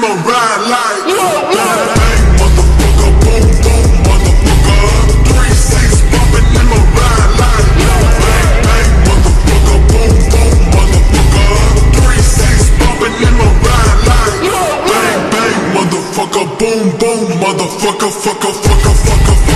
I'ma ride like bang, bang, motherfucker, boom, boom, motherfucker. 3-6 bumpin', I'ma ride like bang, bang, motherfucker, boom, boom, motherfucker. 3-6 bumpin', I'ma ride like bang, bang, motherfucker, boom, boom, motherfucker, fucker, fucker, fucker, fucker.